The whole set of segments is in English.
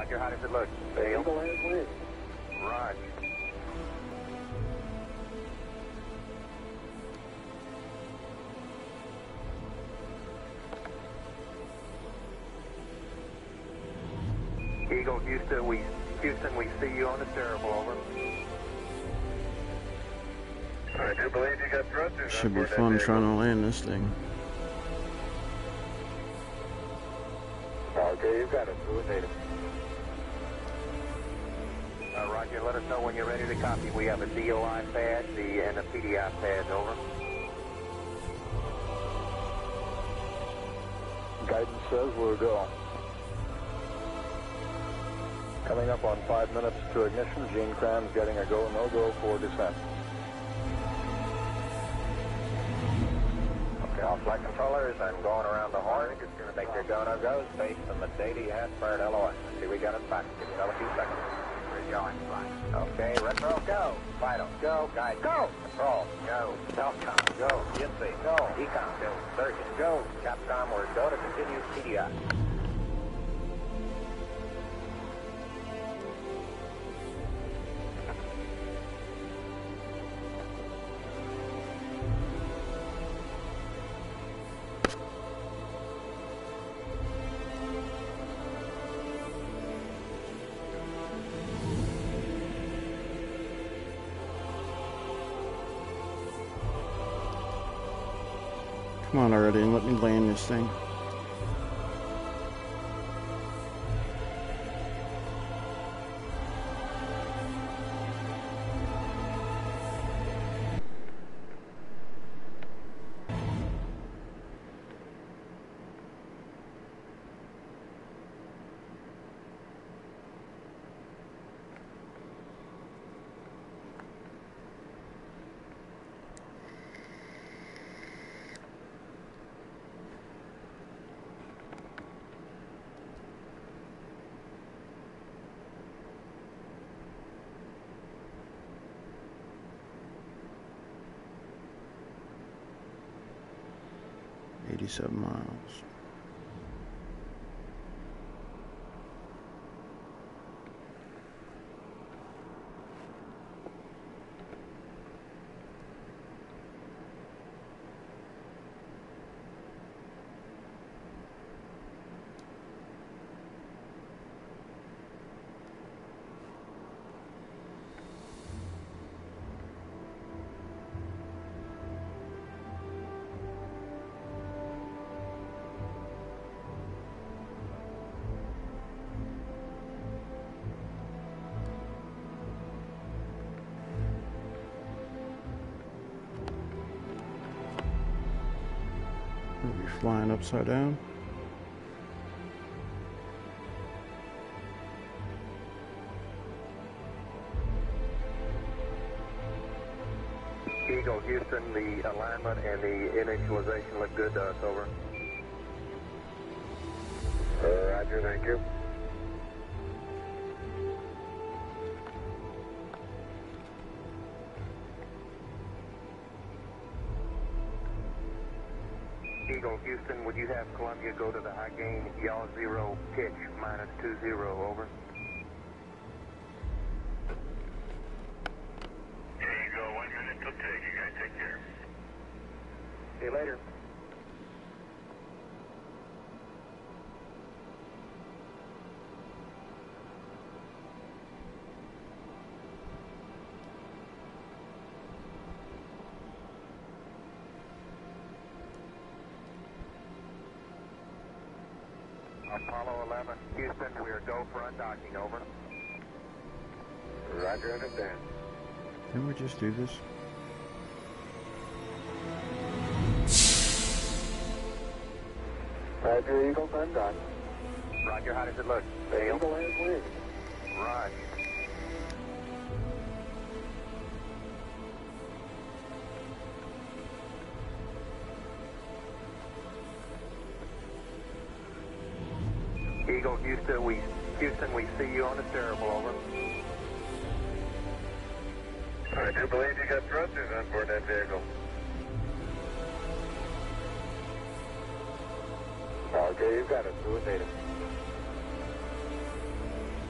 Roger, how does it look? Dale? Eagle has wind. Roger. Eagle, Houston, we see you on the steerable, over. I do believe you got thrusters. Should be fun trying to land this thing. Okay, you've got it. Do it native. Roger, let us know when you're ready to copy. We have a DOI pad and a PDI pad, over. Guidance says we're go. Coming up on 5 minutes to ignition. Gene Kranz getting a go, no-go for descent. Okay, all flight controllers, I'm going around the horn. Just going to make your go, no-go. Space from the Dady Hasbird LOS. See, we got it back. Give me another few seconds. We're going, fine. Okay, retro, go. Vital, go. Guide, go. Control, go. Telcom, go. GNC, go. Ecom, go. Surgeon, go. Capcom, we're go to continue PDI. Come on already and let me land this thing. $87 miles. We'll be flying upside down. Eagle, Houston, the alignment and the initialization look good to us, over. Roger, thank you. Eagle, Houston, would you have Columbia go to the high gain, yaw 0, pitch -20, over? Here you go, 1 minute till take. You guys take care. See you later. Apollo 11, Houston, we are go for undocking, over. Roger, understand. Didn't we just do this? Roger, Eagle, undone. Roger, how does it look? Dale? Eagle has wind. Roger. Eagle, Houston, we see you on the steerable, over. I do believe you got thrusters on board that vehicle. Okay, you've got it. Do it native.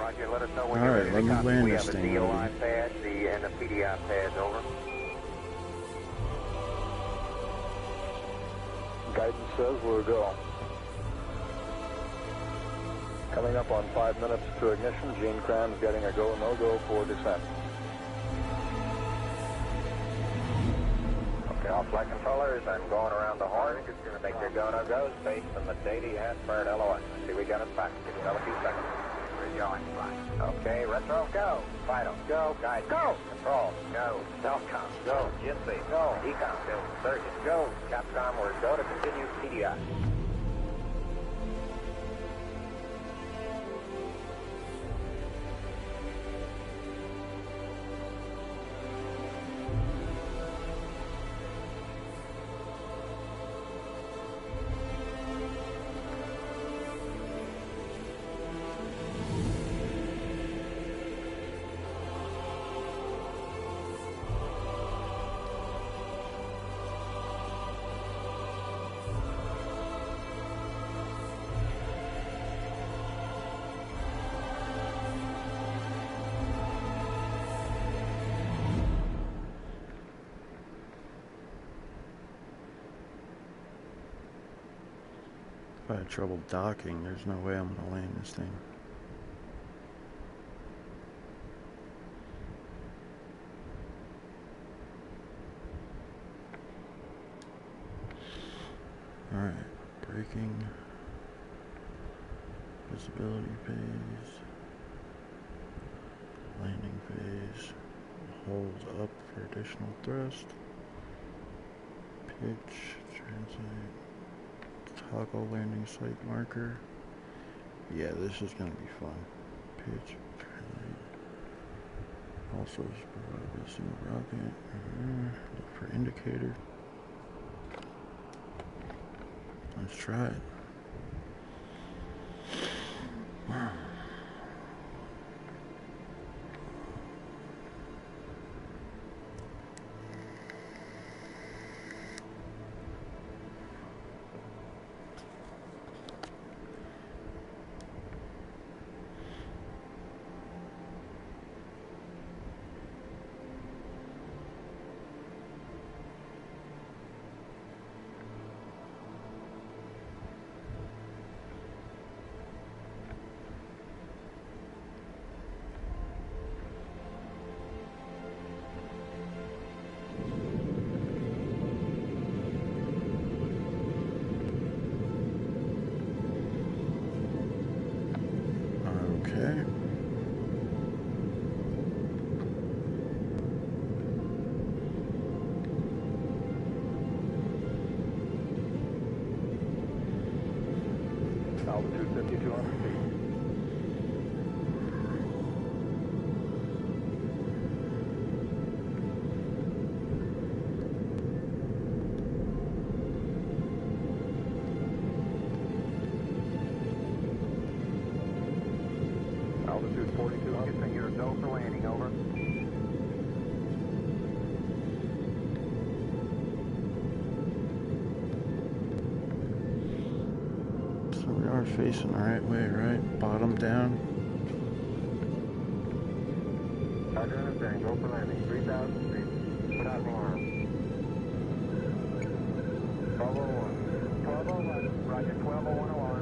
Roger. Let us know when All you're right, ready let to me copy. land We this have the thing, DOI lady. pad and the PDI pads, over. Guidance says we're go. Coming up on 5 minutes to ignition. Gene Kranz getting a go, no-go for descent. Okay, all flight controllers, I'm going around the horn. It's going to make your go, no-go. Space from the Dady Hasbird LOS. Let's see, we got it back. Give me another few seconds. We're going, fine. Okay, retro, go. Fido, go. Guide, go. Control, go. Telcom, go. Jinsey, go. Ecom, go. Surgeon, go. Capcom, we're go to continue PDI. If I had trouble docking, there's no way I'm gonna land this thing. Alright, braking, visibility phase, landing phase, holds up for additional thrust, pitch, translate, toggle landing site marker. Yeah, this is gonna be fun. Pitch, translate, also provide a single rocket, look for indicator. Let's try it. Okay. Altitude 5,200 feet. Altitude 4,200 feet. You're go for landing, over. So we are facing the right way, right? Bottom down. Roger, understand. Go for landing. 3,000 feet. Put out alarm. 1201. 1201. Roger, 1201 alarm.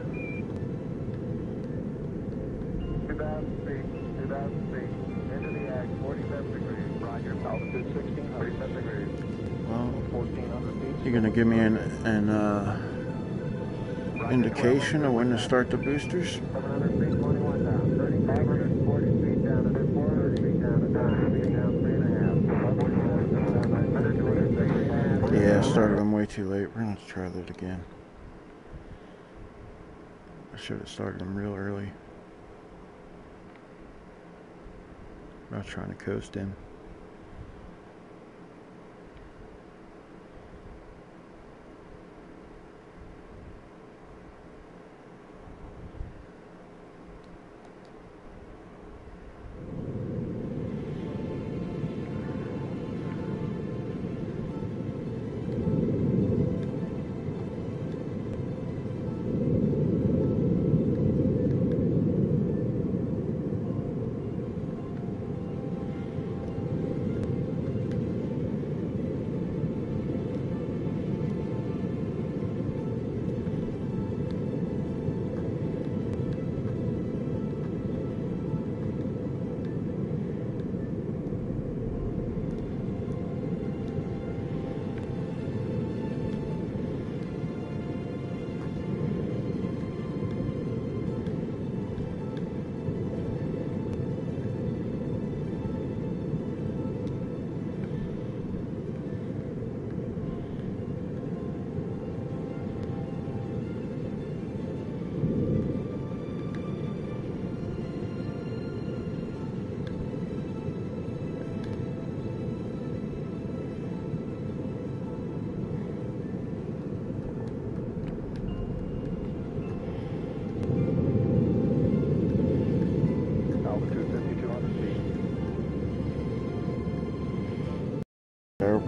2,000 feet. 2,000 feet. Into the ag. 47 degrees. Roger. Altitude 1,600. 47 degrees. Well, 1,400 feet. you're gonna give me an indication of when to start the boosters? 700 feet, 21 down. 3,540 feet down to 400 feet down to 9 feet down, 3.5. 900, 200 feet. Yeah, I started them way too late. We're gonna have to try that again. I should have started them real early. I'm not trying to coast in.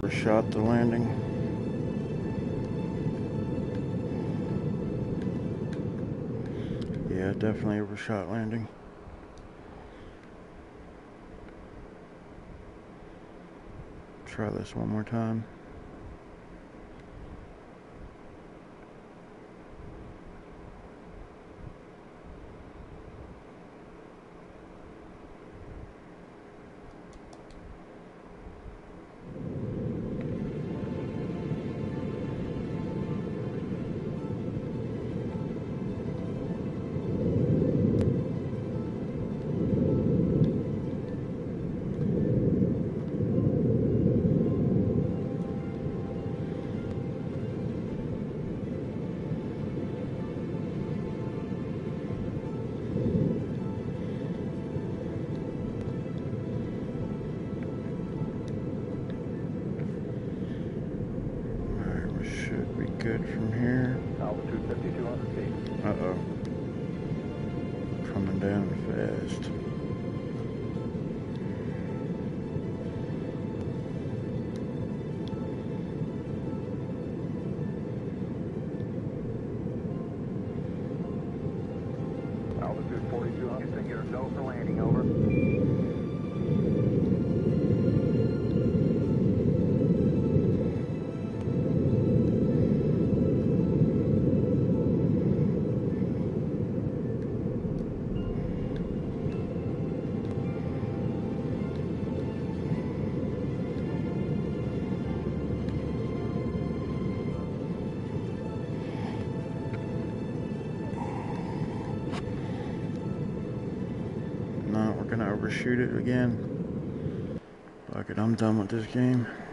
overshot the landing. Yeah, definitely overshot landing. Try this one more time. Good from here. Altitude 5,200 feet. Uh-oh. Coming down fast. Altitude 4,200. Houston, you're go for landing, over. No, we're gonna overshoot it again. Fuck it, I'm done with this game.